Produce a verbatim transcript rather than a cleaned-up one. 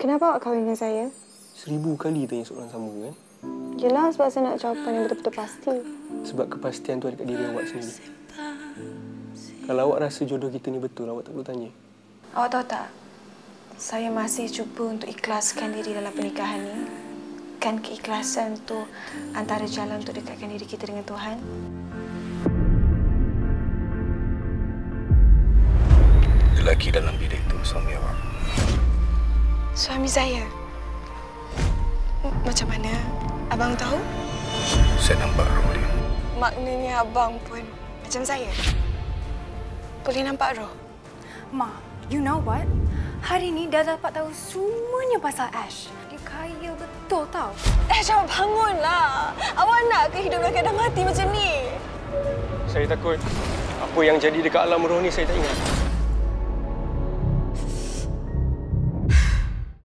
Kenapa awak kahwin dengan saya? Seribu kali tanya soalan sama kan? Yelah, sebab saya nak jawapan yang betul-betul pasti. Sebab kepastian tu ada kat diri awak sendiri. Kalau awak rasa jodoh kita ni betul, awak tak perlu tanya. Awak tahu tak? Saya masih cuba untuk ikhlaskan diri dalam pernikahan ni. Kan keikhlasan tu antara jalan untuk dekatkan diri kita dengan Tuhan. Lelaki dalam bilik itu suami awak. Suami saya? Macam mana? Abang tahu? Saya nampak roh dia. Maknanya abang pun macam saya? Boleh nampak roh? Ma, you know what? Hari ni dah dapat tahu semuanya pasal Ash. Dia kaya betul tau. Ash, awak bangunlah. Awak nak ke hidup dalam keadaan mati macam ni? Saya takut apa yang jadi dekat alam roh ni saya tak ingat.